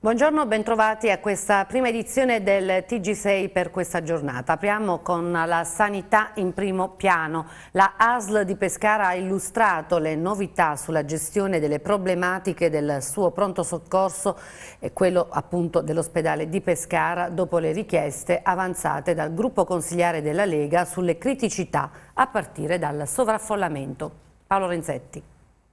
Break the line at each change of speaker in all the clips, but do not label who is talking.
Buongiorno, bentrovati a questa prima edizione del TG6 per questa giornata. Apriamo con la sanità in primo piano. La ASL di Pescara ha illustrato le novità sulla gestione delle problematiche del suo pronto soccorso e quello appunto dell'ospedale di Pescara dopo le richieste avanzate dal gruppo consigliare della Lega sulle criticità a partire dal sovraffollamento. Paolo Renzetti.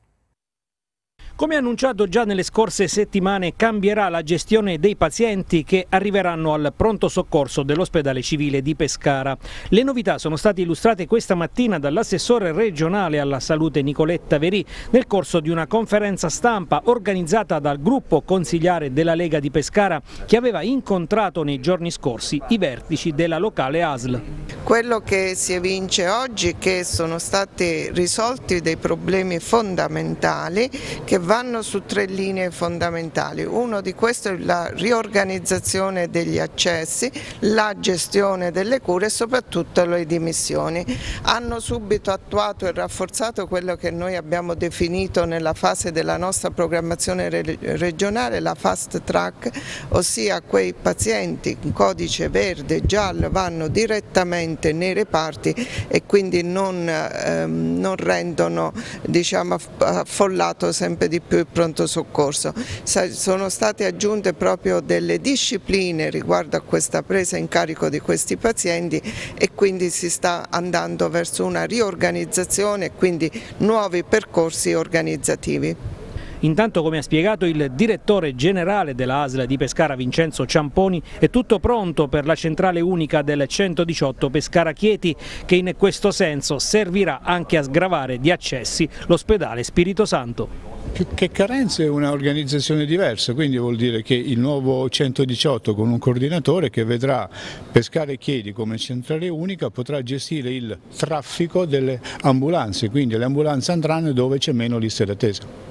Come annunciato già nelle scorse settimane, cambierà la gestione dei pazienti che arriveranno al pronto soccorso dell'ospedale civile di Pescara. Le novità sono state illustrate questa mattina dall'assessore regionale alla salute Nicoletta Verì nel corso di una conferenza stampa organizzata dal gruppo consigliare della Lega di Pescara che aveva incontrato nei giorni scorsi i vertici della locale ASL.
Quello che si evince oggi è che sono stati risolti dei problemi fondamentali che vanno su 3 linee fondamentali. Uno di questi è la riorganizzazione degli accessi, la gestione delle cure e soprattutto le dimissioni. Hanno subito attuato e rafforzato quello che noi abbiamo definito nella fase della nostra programmazione regionale, la fast track, ossia quei pazienti in codice verde, giallo vanno direttamente nei reparti e quindi non rendono, diciamo, affollato sempre di più il pronto soccorso. Sono state aggiunte proprio delle discipline riguardo a questa presa in carico di questi pazienti e quindi si sta andando verso una riorganizzazione e quindi nuovi percorsi organizzativi.
Intanto, come ha spiegato il direttore generale della ASL di Pescara Vincenzo Ciamponi, è tutto pronto per la centrale unica del 118 Pescara Chieti che in questo senso servirà anche a sgravare di accessi l'ospedale Spirito Santo.
Più che carenze è un'organizzazione diversa, quindi vuol dire che il nuovo 118 con un coordinatore che vedrà Pescara e Chieti come centrale unica potrà gestire il traffico delle ambulanze, quindi le ambulanze andranno dove c'è meno liste d'attesa.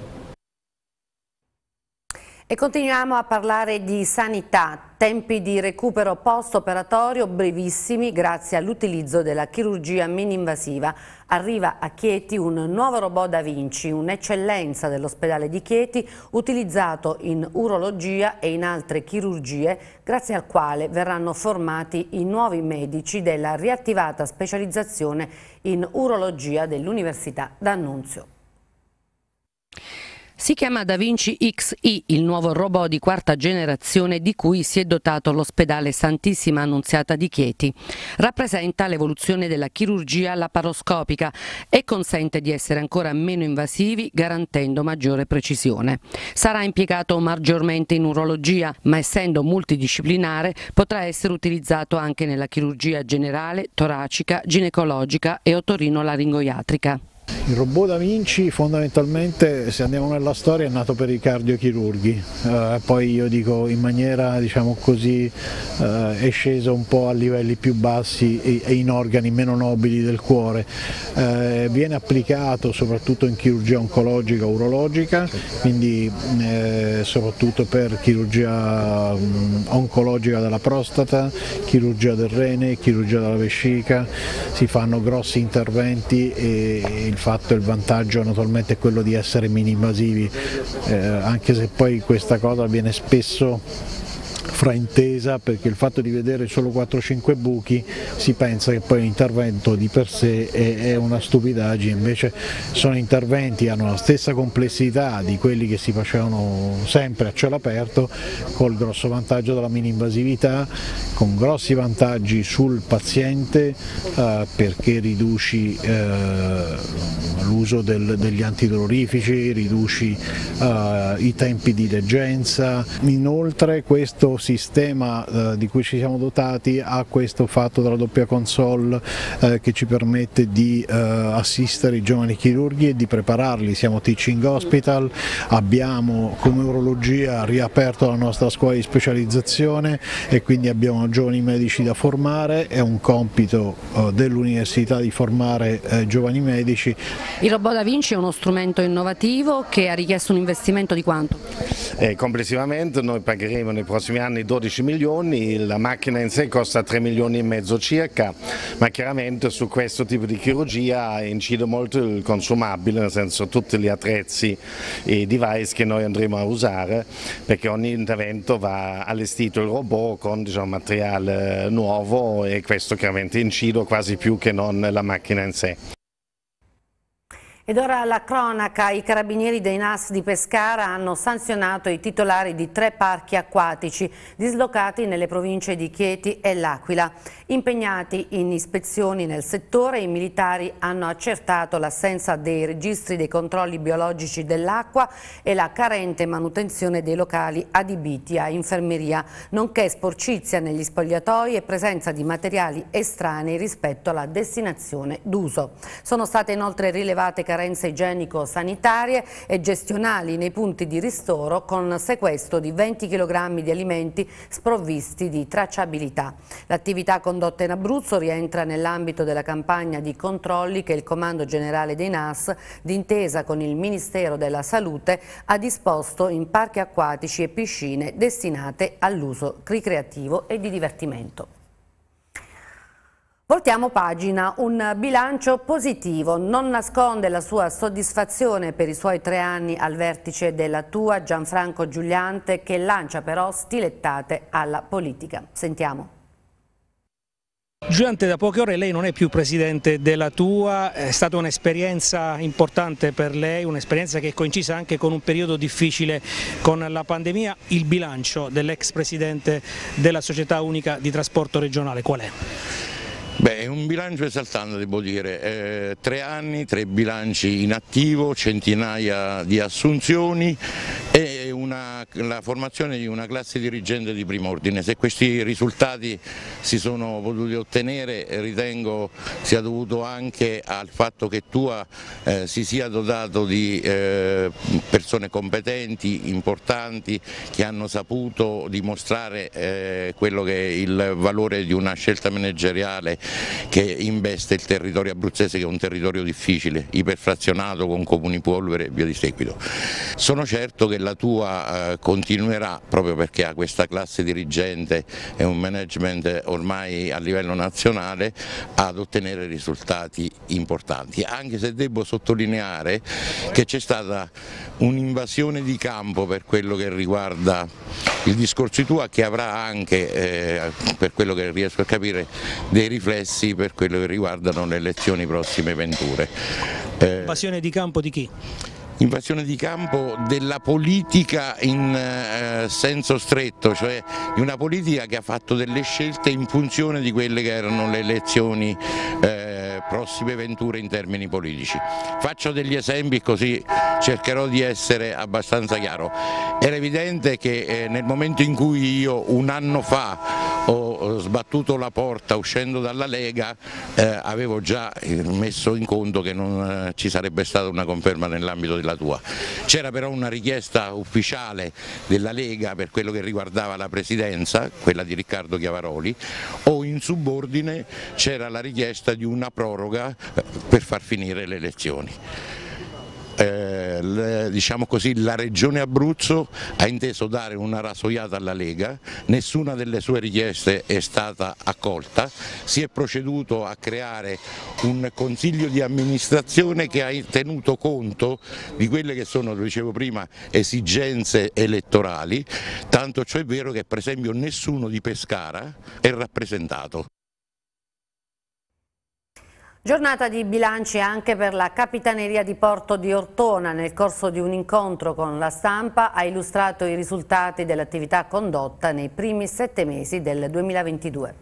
E continuiamo a parlare di sanità, tempi di recupero post-operatorio brevissimi grazie all'utilizzo della chirurgia mini-invasiva. Arriva a Chieti un nuovo robot Da Vinci, un'eccellenza dell'ospedale di Chieti utilizzato in urologia e in altre chirurgie, grazie al quale verranno formati i nuovi medici della riattivata specializzazione in urologia dell'Università d'Annunzio.
Si chiama Da Vinci XI, il nuovo robot di quarta generazione di cui si è dotato l'ospedale Santissima Annunziata di Chieti. Rappresenta l'evoluzione della chirurgia laparoscopica e consente di essere ancora meno invasivi, garantendo maggiore precisione. Sarà impiegato maggiormente in urologia, ma essendo multidisciplinare potrà essere utilizzato anche nella chirurgia generale, toracica, ginecologica e otorino-laringoiatrica.
Il robot Da Vinci fondamentalmente, se andiamo nella storia, è nato per i cardiochirurghi, poi io dico in maniera, diciamo così, è sceso un po' a livelli più bassi e in organi meno nobili del cuore. Viene applicato soprattutto in chirurgia oncologica, urologica, quindi soprattutto per chirurgia oncologica della prostata, chirurgia del rene, chirurgia della vescica, si fanno grossi interventi e il vantaggio naturalmente è quello di essere mini invasivi, anche se poi questa cosa viene spesso fraintesa, perché il fatto di vedere solo 4-5 buchi si pensa che poi l'intervento di per sé è una stupidaggine, invece sono interventi, hanno la stessa complessità di quelli che si facevano sempre a cielo aperto, col grosso vantaggio della mini invasività, con grossi vantaggi sul paziente perché riduci l'uso degli antidolorifici, riduci i tempi di degenza. Inoltre questo sistema di cui ci siamo dotati ha questo fatto della doppia console che ci permette di assistere i giovani chirurghi e di prepararli. Siamo teaching hospital, abbiamo come urologia riaperto la nostra scuola di specializzazione e quindi abbiamo giovani medici da formare, è un compito dell'università di formare giovani medici.
Il robot Da Vinci è uno strumento innovativo che ha richiesto un investimento di quanto?
Complessivamente noi pagheremo nei prossimi anni anni 12 milioni, la macchina in sé costa 3 milioni e mezzo circa, ma chiaramente su questo tipo di chirurgia incide molto il consumabile, nel senso tutti gli attrezzi e device che noi andremo a usare, perché ogni intervento va allestito il robot con materiale nuovo e questo chiaramente incide quasi più che non la macchina in sé.
Ed ora la cronaca, i carabinieri dei NAS di Pescara hanno sanzionato i titolari di 3 parchi acquatici dislocati nelle province di Chieti e L'Aquila. Impegnati in ispezioni nel settore, i militari hanno accertato l'assenza dei registri dei controlli biologici dell'acqua e la carente manutenzione dei locali adibiti a infermeria, nonché sporcizia negli spogliatoi e presenza di materiali estranei rispetto alla destinazione d'uso. Sono state inoltre rilevate carenze igienico-sanitarie e gestionali nei punti di ristoro, con sequestro di 20 kg di alimenti sprovvisti di tracciabilità. L'attività condotta in Abruzzo rientra nell'ambito della campagna di controlli che il Comando Generale dei NAS, d'intesa con il Ministero della Salute, ha disposto in parchi acquatici e piscine destinate all'uso ricreativo e di divertimento. Voltiamo pagina, un bilancio positivo, non nasconde la sua soddisfazione per i suoi 3 anni al vertice della TUA Gianfranco Giuliante, che lancia però stilettate alla politica. Sentiamo.
Giuliante, da poche ore lei non è più presidente della TUA, è stata un'esperienza importante per lei, un'esperienza che è coincisa anche con un periodo difficile con la pandemia. Il bilancio dell'ex presidente della Società Unica di Trasporto Regionale qual è?
Beh, è un bilancio esaltante, devo dire, 3 anni, 3 bilanci in attivo, centinaia di assunzioni e la formazione di una classe dirigente di primo ordine. Se questi risultati si sono potuti ottenere, ritengo sia dovuto anche al fatto che TUA si sia dotato di persone competenti, importanti, che hanno saputo dimostrare quello che è il valore di una scelta manageriale che investe il territorio abruzzese, che è un territorio difficile, iperfrazionato, con comuni polvere e via di seguito. Sono certo che la TUA continuerà, proprio perché ha questa classe dirigente e un management ormai a livello nazionale, ad ottenere risultati importanti, anche se devo sottolineare che c'è stata un'invasione di campo per quello che riguarda il discorso di TUA, che avrà anche, per quello che riesco a capire, dei riflessi per quello che riguardano le elezioni prossime venture.
Invasione di campo di chi?
Invasione di campo della politica in senso stretto, cioè di una politica che ha fatto delle scelte in funzione di quelle che erano le elezioni prossime venture in termini politici. Faccio degli esempi così cercherò di essere abbastanza chiaro. Era evidente che nel momento in cui io un anno fa ho sbattuto la porta uscendo dalla Lega, avevo già messo in conto che non ci sarebbe stata una conferma nell'ambito della TUA. C'era però una richiesta ufficiale della Lega per quello che riguardava la presidenza, quella di Riccardo Chiavaroli, o in subordine c'era la richiesta di una proroga per far finire le elezioni. Diciamo così, la Regione Abruzzo ha inteso dare una rasoiata alla Lega, nessuna delle sue richieste è stata accolta, si è proceduto a creare un consiglio di amministrazione che ha tenuto conto di quelle che sono, lo dicevo prima, esigenze elettorali, tanto ciò è vero che per esempio nessuno di Pescara è rappresentato.
Giornata di bilanci anche per la Capitaneria di Porto di Ortona. Nel corso di un incontro con la stampa ha illustrato i risultati dell'attività condotta nei primi 7 mesi del 2022.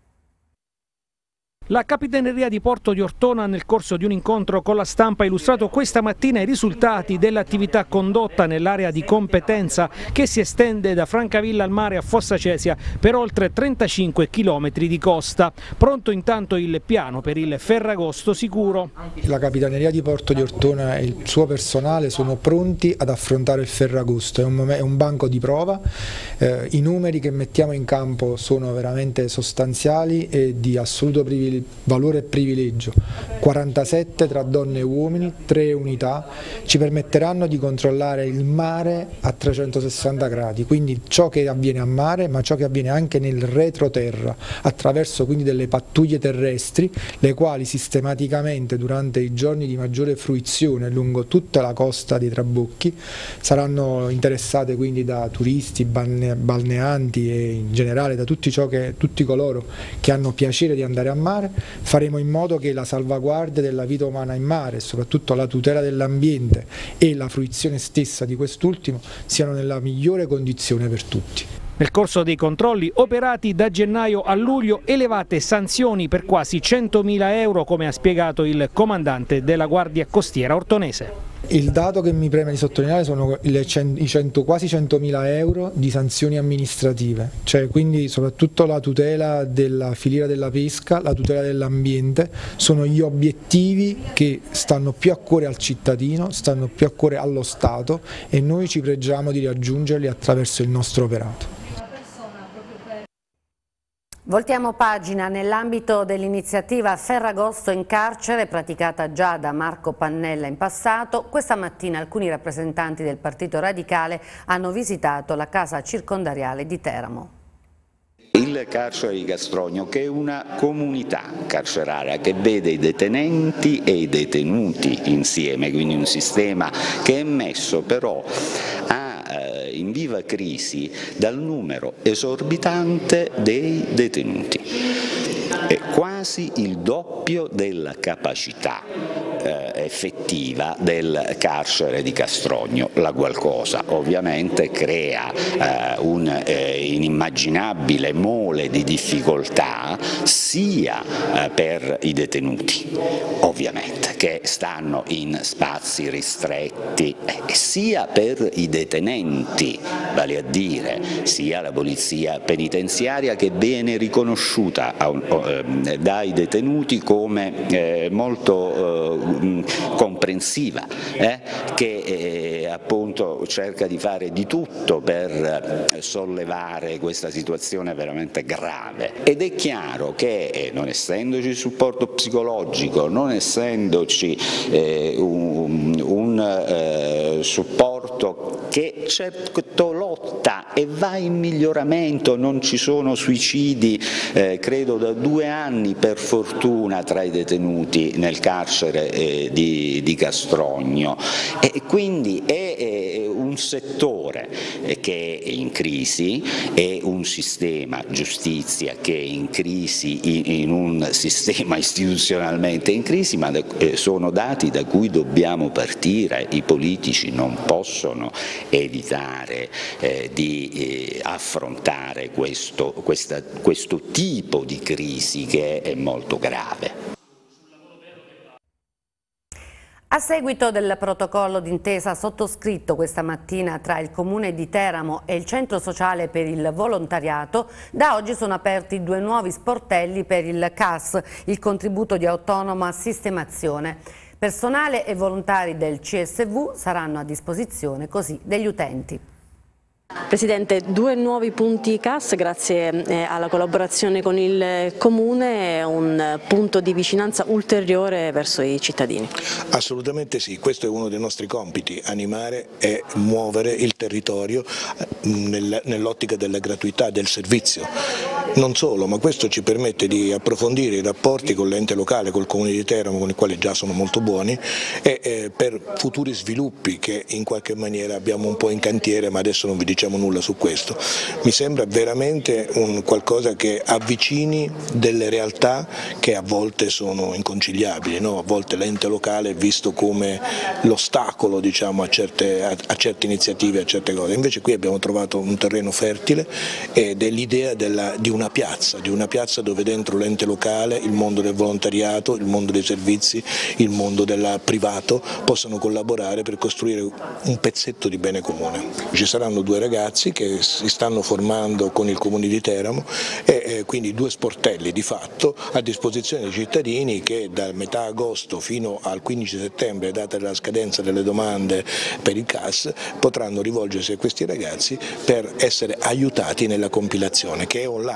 La Capitaneria di Porto di Ortona, nel corso di un incontro con la stampa, ha illustrato questa mattina i risultati dell'attività condotta nell'area di competenza, che si estende da Francavilla al mare a Fossa Cesia per oltre 35 km di costa. Pronto intanto il piano per il Ferragosto sicuro.
La Capitaneria di Porto di Ortona e il suo personale sono pronti ad affrontare il Ferragosto, è un banco di prova, i numeri che mettiamo in campo sono veramente sostanziali e di assoluto privilegio il valore privilegio, 47 tra donne e uomini, 3 unità, ci permetteranno di controllare il mare a 360 gradi, quindi ciò che avviene a mare ma ciò che avviene anche nel retroterra, attraverso quindi delle pattuglie terrestri, le quali sistematicamente durante i giorni di maggiore fruizione lungo tutta la costa dei Trabocchi saranno interessate quindi da turisti, balneanti e in generale da tutti coloro che hanno piacere di andare a mare. Faremo in modo che la salvaguardia della vita umana in mare e soprattutto la tutela dell'ambiente e la fruizione stessa di quest'ultimo siano nella migliore condizione per tutti.
Nel corso dei controlli operati da gennaio a luglio, elevate sanzioni per quasi 100.000 euro, come ha spiegato il comandante della Guardia Costiera ortonese.
Il dato che mi preme di sottolineare sono quasi 100.000 euro di sanzioni amministrative, cioè quindi soprattutto la tutela della filiera della pesca, la tutela dell'ambiente, sono gli obiettivi che stanno più a cuore al cittadino, stanno più a cuore allo Stato e noi ci pregiamo di raggiungerli attraverso il nostro operato.
Voltiamo pagina. Nell'ambito dell'iniziativa Ferragosto in carcere, praticata già da Marco Pannella in passato, questa mattina alcuni rappresentanti del Partito Radicale hanno visitato la casa circondariale di Teramo.
Il carcere di Castronio, che è una comunità carceraria che vede i detenenti e i detenuti insieme, quindi un sistema che è messo però in viva crisi dal numero esorbitante dei detenuti, è quasi il doppio della capacità effettiva del carcere di Castronio, la qual cosa ovviamente crea un inimmaginabile mole di difficoltà sia per i detenuti, ovviamente, che stanno in spazi ristretti, sia per i detenenti, vale a dire sia la polizia penitenziaria, che viene riconosciuta dai detenuti come molto comprensiva, che appunto cerca di fare di tutto per sollevare questa situazione veramente grave. Ed è chiaro che non essendoci supporto psicologico, non essendoci un supporto che certo lotta e va in miglioramento, non ci sono suicidi credo da 2 anni per fortuna tra i detenuti nel carcere di Castronio, e quindi è un settore che è in crisi, è un sistema giustizia che è in crisi, in un sistema istituzionalmente in crisi, ma sono dati da cui dobbiamo partire. I politici non possono evitare di affrontare questo tipo di crisi che è molto grave.
A seguito del protocollo d'intesa sottoscritto questa mattina tra il Comune di Teramo e il Centro Sociale per il Volontariato, da oggi sono aperti 2 nuovi sportelli per il CAS, il contributo di autonoma sistemazione. Personale e volontari del CSV saranno a disposizione così degli utenti.
Presidente, 2 nuovi punti CAS grazie alla collaborazione con il Comune, un punto di vicinanza ulteriore verso i cittadini.
Assolutamente sì, questo è uno dei nostri compiti, animare e muovere il territorio nell'ottica della gratuità del servizio. Non solo, ma questo ci permette di approfondire i rapporti con l'ente locale, col Comune di Teramo, con i quali già sono molto buoni, e per futuri sviluppi che in qualche maniera abbiamo un po' in cantiere, ma adesso non vi diciamo nulla su questo. Mi sembra veramente un qualcosa che avvicini delle realtà che a volte sono inconciliabili, no? A volte l'ente locale è visto come l'ostacolo, diciamo, a certe iniziative, a certe cose. Invece qui abbiamo trovato un terreno fertile ed è l'idea di una piazza dove dentro l'ente locale, il mondo del volontariato, il mondo dei servizi, il mondo del privato possano collaborare per costruire un pezzetto di bene comune. Ci saranno 2 ragazzi che si stanno formando con il Comune di Teramo e quindi 2 sportelli di fatto a disposizione dei cittadini che da metà agosto fino al 15 settembre, data la scadenza delle domande per il CAS, potranno rivolgersi a questi ragazzi per essere aiutati nella compilazione, che è online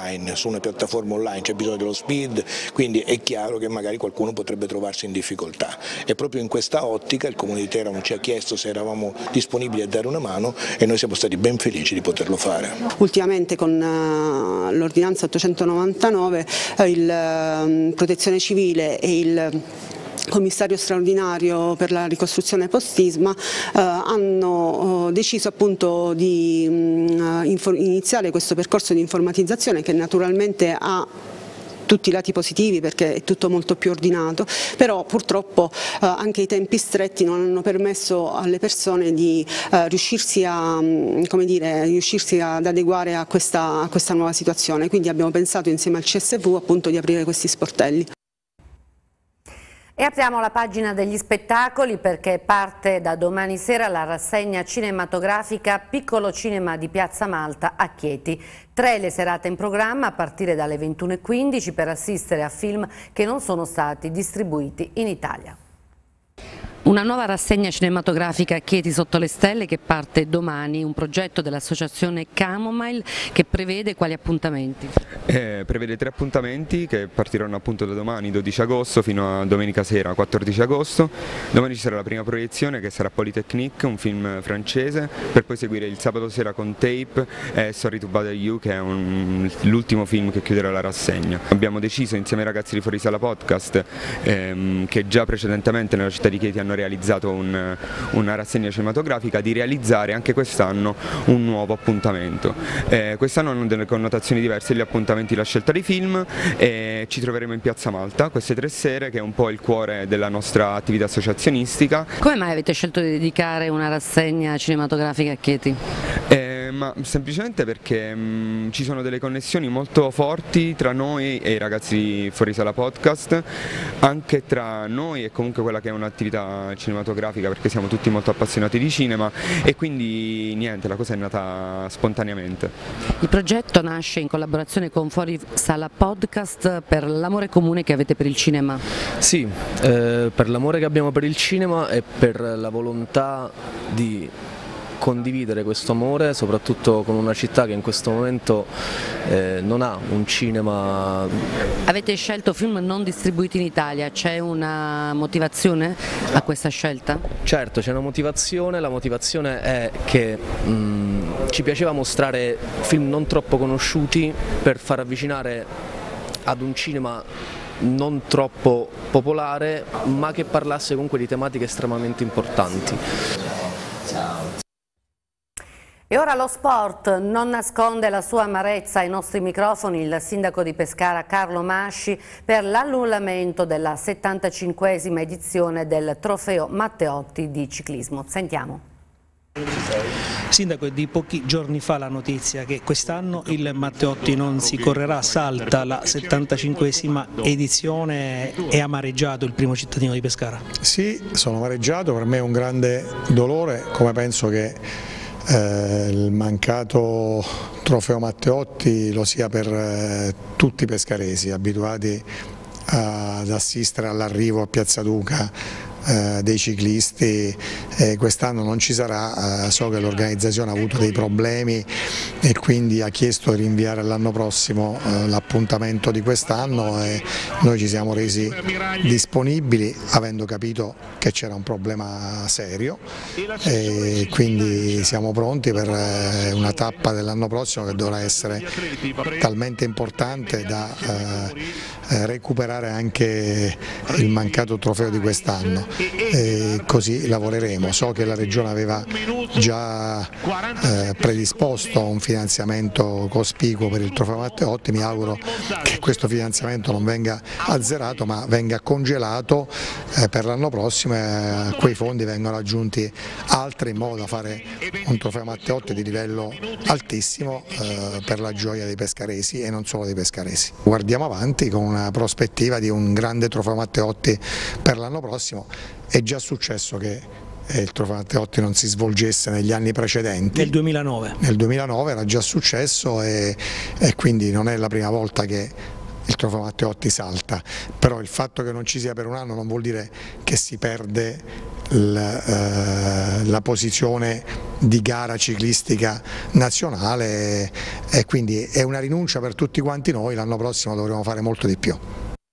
online, su una piattaforma online, c'è bisogno dello speed, quindi è chiaro che magari qualcuno potrebbe trovarsi in difficoltà, e proprio in questa ottica il Comune di Teramo ci ha chiesto se eravamo disponibili a dare una mano e noi siamo stati ben felici di poterlo fare.
Ultimamente con l'ordinanza 899 il Protezione Civile e il Commissario straordinario per la ricostruzione post-sisma hanno deciso appunto di iniziare questo percorso di informatizzazione, che naturalmente ha tutti i lati positivi perché è tutto molto più ordinato, però purtroppo anche i tempi stretti non hanno permesso alle persone di riuscirsi ad adeguare a questa nuova situazione, quindi abbiamo pensato insieme al CSV appunto di aprire questi sportelli.
E apriamo la pagina degli spettacoli, perché parte da domani sera la rassegna cinematografica Piccolo Cinema di Piazza Malta a Chieti. 3 le serate in programma a partire dalle 21:15 per assistere a film che non sono stati distribuiti in Italia.
Una nuova rassegna cinematografica a Chieti sotto le stelle che parte domani, un progetto dell'associazione Camomile che prevede quali appuntamenti?
Prevede 3 appuntamenti che partiranno appunto da domani 12 agosto fino a domenica sera 14 agosto. Domani ci sarà la prima proiezione che sarà Polytechnique, un film francese, per poi seguire il sabato sera con Tape e Sorry to Bother You, che è l'ultimo film che chiuderà la rassegna. Abbiamo deciso insieme ai ragazzi di Fuori Sala Podcast, che già precedentemente nella città di Chieti hanno realizzato una rassegna cinematografica, di realizzare anche quest'anno un nuovo appuntamento. Quest'anno hanno delle connotazioni diverse gli appuntamenti, la scelta dei film, e ci troveremo in Piazza Malta queste 3 sere, che è un po' il cuore della nostra attività associazionistica.
Come mai avete scelto di dedicare una rassegna cinematografica a Chieti?
Ma semplicemente perché ci sono delle connessioni molto forti tra noi e i ragazzi di Fuori Sala Podcast, anche tra noi e comunque quella che è un'attività cinematografica, perché siamo tutti molto appassionati di cinema, e quindi niente, la cosa è nata spontaneamente.
Il progetto nasce in collaborazione con Fuori Sala Podcast per l'amore comune che avete per il cinema.
Sì, per l'amore che abbiamo per il cinema e per la volontà di condividere questo amore, soprattutto con una città che in questo momento non ha un cinema.
Avete scelto film non distribuiti in Italia, c'è una motivazione a questa scelta?
Certo, c'è una motivazione, la motivazione è che ci piaceva mostrare film non troppo conosciuti per far avvicinare ad un cinema non troppo popolare, ma che parlasse comunque di tematiche estremamente importanti.
E ora lo sport. Non nasconde la sua amarezza ai nostri microfoni il sindaco di Pescara Carlo Masci per l'annullamento della 75esima edizione del Trofeo Matteotti di ciclismo. Sentiamo.
Sindaco, è di pochi giorni fa la notizia che quest'anno il Matteotti non si correrà, salta la 75esima edizione. È amareggiato il primo cittadino di Pescara?
Sì, sono amareggiato, per me è un grande dolore, come penso che il mancato Trofeo Matteotti lo sia per tutti i pescaresi abituati ad assistere all'arrivo a Piazza Duca dei ciclisti. Quest'anno non ci sarà, so che l'organizzazione ha avuto dei problemi e quindi ha chiesto di rinviare all'anno prossimo l'appuntamento di quest'anno, e noi ci siamo resi disponibili avendo capito che c'era un problema serio, e quindi siamo pronti per una tappa dell'anno prossimo che dovrà essere talmente importante da recuperare anche il mancato trofeo di quest'anno. Così lavoreremo. So che la Regione aveva già predisposto un finanziamento cospicuo per il Trofeo Matteotti. Mi auguro che questo finanziamento non venga azzerato, ma venga congelato per l'anno prossimo, e quei fondi vengano aggiunti altri in modo da fare un Trofeo Matteotti di livello altissimo per la gioia dei pescaresi e non solo dei pescaresi. Guardiamo avanti con una prospettiva di un grande Trofeo Matteotti per l'anno prossimo. È già successo che il Trofeo Matteotti non si svolgesse negli anni precedenti.
Nel 2009?
Nel 2009 era già successo, e quindi non è la prima volta che il trofeo Matteotti salta, però il fatto che non ci sia per un anno non vuol dire che si perde la posizione di gara ciclistica nazionale, e quindi è una rinuncia per tutti quanti noi. L'anno prossimo dovremo fare molto di più.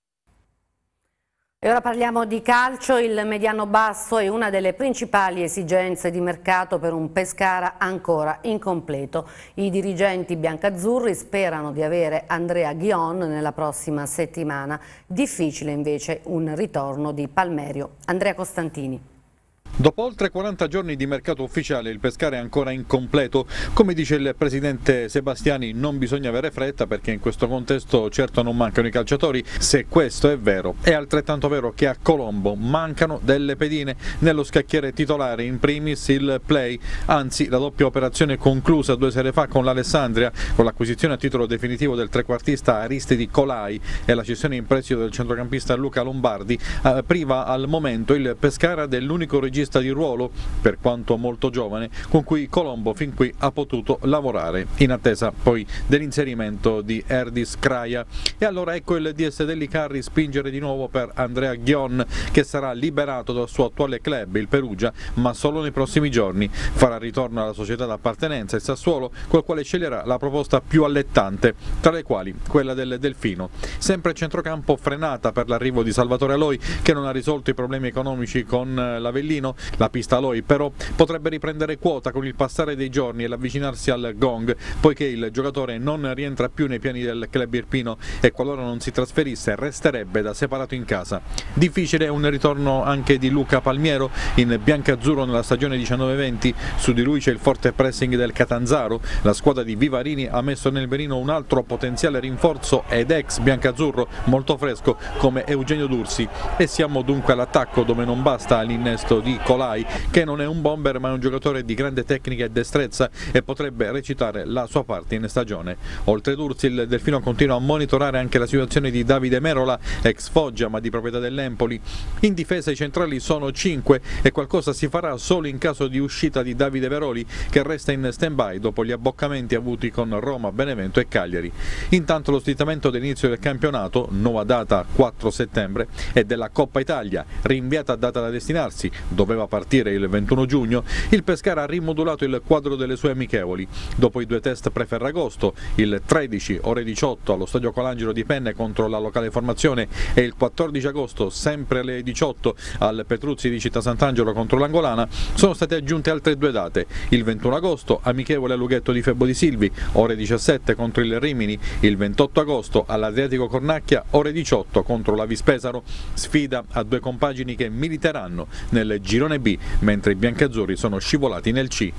E ora parliamo di calcio. Il mediano basso è una delle principali esigenze di mercato per un Pescara ancora incompleto. I dirigenti biancazzurri sperano di avere Andrea Ghion nella prossima settimana. Difficile invece un ritorno di Palmerio. Andrea Costantini.
Dopo oltre 40 giorni di mercato ufficiale il Pescara è ancora incompleto. Come dice il presidente Sebastiani, non bisogna avere fretta perché in questo contesto certo non mancano i calciatori. Se questo è vero, è altrettanto vero che a Colombo mancano delle pedine nello scacchiere titolare, in primis il play, anzi la doppia operazione conclusa 2 sere fa con l'Alessandria, con l'acquisizione a titolo definitivo del trequartista Aristidi Colai e la cessione in prestito del centrocampista Luca Lombardi, priva al momento il Pescara dell'unico regista di ruolo, per quanto molto giovane, con cui Colombo fin qui ha potuto lavorare, in attesa poi dell'inserimento di Erdis Kraja. E allora ecco il DS Dellicarri spingere di nuovo per Andrea Ghion, che sarà liberato dal suo attuale club, il Perugia, ma solo nei prossimi giorni. Farà ritorno alla società d'appartenenza, il Sassuolo, col quale sceglierà la proposta più allettante, tra le quali quella del Delfino. Sempre centrocampo frenata per l'arrivo di Salvatore Aloi, che non ha risolto i problemi economici con l'Avellino. La pista Aloi però potrebbe riprendere quota con il passare dei giorni e l'avvicinarsi al gong, poiché il giocatore non rientra più nei piani del club irpino e qualora non si trasferisse resterebbe da separato in casa. Difficile un ritorno anche di Luca Palmiero in biancazzurro nella stagione 19-20, su di lui c'è il forte pressing del Catanzaro. La squadra di Vivarini ha messo nel mirino un altro potenziale rinforzo ed ex biancazzurro molto fresco come Eugenio Dursi, e siamo dunque all'attacco, dove non basta l'innesto di Colai, che non è un bomber ma è un giocatore di grande tecnica e destrezza e potrebbe recitare la sua parte in stagione. Oltre Dursi, il Delfino continua a monitorare anche la situazione di Davide Merola, ex Foggia ma di proprietà dell'Empoli. In difesa i centrali sono 5 e qualcosa si farà solo in caso di uscita di Davide Veroli, che resta in stand-by dopo gli abboccamenti avuti con Roma, Benevento e Cagliari. Intanto lo slittamento dell'inizio del campionato, nuova data 4 settembre, e della Coppa Italia, rinviata a data da destinarsi, doveva partire il 21 giugno, il Pescara ha rimodulato il quadro delle sue amichevoli. Dopo i 2 test pre-Ferragosto, il 13 ore 18 allo Stadio Colangelo di Penne contro la locale formazione e il 14 agosto sempre alle 18 al Petruzzi di Città Sant'Angelo contro l'Angolana, sono state aggiunte altre 2 date. Il 21 agosto amichevole a Lughetto di Febbo di Silvi, ore 17 contro il Rimini, il 28 agosto all'Adriatico Cornacchia, ore 18 contro la Vispesaro, sfida a 2 compagini che militeranno nel girone B, mentre i biancazzurri sono scivolati nel C.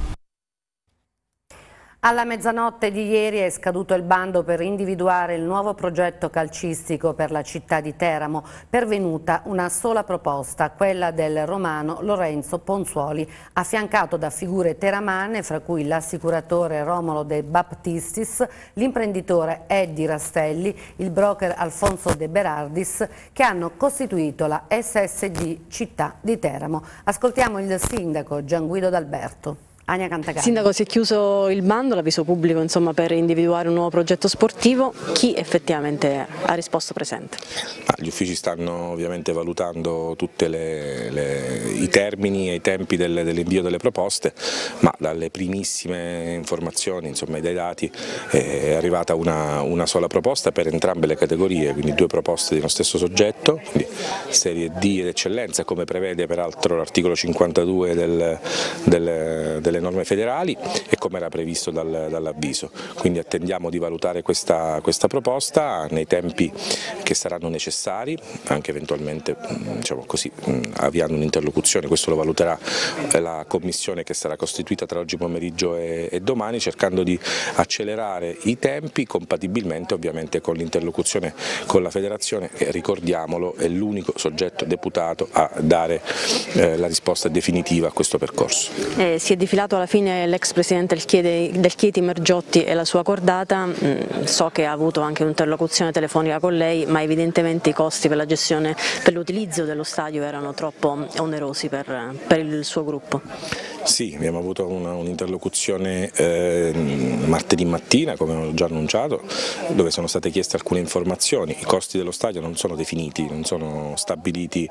Alla mezzanotte di ieri è scaduto il bando per individuare il nuovo progetto calcistico per la città di Teramo. Pervenuta una sola proposta, quella del romano Lorenzo Ponzuoli, affiancato da figure teramane, fra cui l'assicuratore Romolo De Baptistis, l'imprenditore Eddie Rastelli, il broker Alfonso De Berardis, che hanno costituito la SSD Città di Teramo. Ascoltiamo il sindaco Gian Guido D'Alberto. Ania Cantagalli.
Sindaco, si è chiuso il bando, l'avviso pubblico per individuare un nuovo progetto sportivo. Chi effettivamente ha risposto presente?
Gli uffici stanno ovviamente valutando tutti i termini e i tempi dell'invio delle proposte, ma dalle primissime informazioni, e dai dati, è arrivata una sola proposta per entrambe le categorie, quindi 2 proposte di uno stesso soggetto, quindi serie D ed eccellenza, come prevede peraltro l'articolo 52 delle norme federali e come era previsto dall'avviso. Quindi attendiamo di valutare questa proposta nei tempi che saranno necessari, anche eventualmente avviando un'interlocuzione. Questo lo valuterà la commissione che sarà costituita tra oggi pomeriggio e domani, cercando di accelerare i tempi compatibilmente ovviamente con l'interlocuzione con la federazione, che, ricordiamolo, è l'unico soggetto deputato a dare la risposta definitiva a questo percorso.
Si è difilato collegato alla fine l'ex presidente del Chieti Mergiotti e la sua cordata. So che ha avuto anche un'interlocuzione telefonica con lei, ma evidentemente i costi per la gestione, per l'utilizzo dello stadio erano troppo onerosi per il suo gruppo.
Sì, abbiamo avuto un'interlocuzione martedì mattina, come ho già annunciato, dove sono state chieste alcune informazioni. I costi dello stadio non sono definiti, non sono stabiliti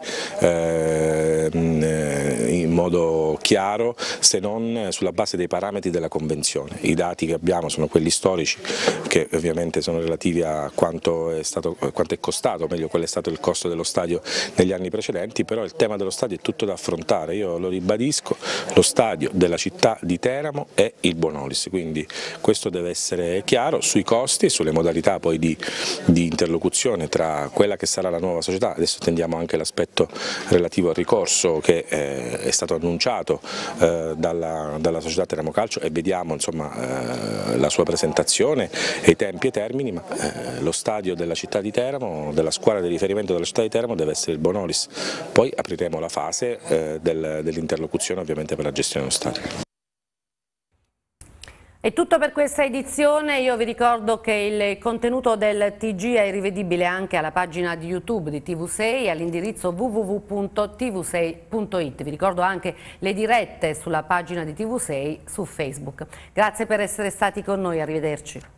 in modo chiaro, se non sulla base dei parametri della convenzione. I dati che abbiamo sono quelli storici, che ovviamente sono relativi a quanto è costato, meglio qual è stato il costo dello stadio negli anni precedenti, però il tema dello stadio è tutto da affrontare. Io lo ribadisco, lo stadio della città di Teramo è il Bonolis, quindi questo deve essere chiaro sui costi e sulle modalità poi di interlocuzione tra quella che sarà la nuova società. Adesso attendiamo anche l'aspetto relativo al ricorso che è stato annunciato dalla società Teramo Calcio, e vediamo insomma la sua presentazione e i tempi e i termini, ma lo stadio della città di Teramo, della squadra di riferimento della città di Teramo, deve essere il Bonolis. Poi apriremo la fase dell'interlocuzione ovviamente per la gestione dello stadio.
È tutto per questa edizione. Io vi ricordo che il contenuto del TG è rivedibile anche alla pagina di YouTube di TV6 all'indirizzo www.tv6.it. Vi ricordo anche le dirette sulla pagina di TV6 su Facebook. Grazie per essere stati con noi, arrivederci.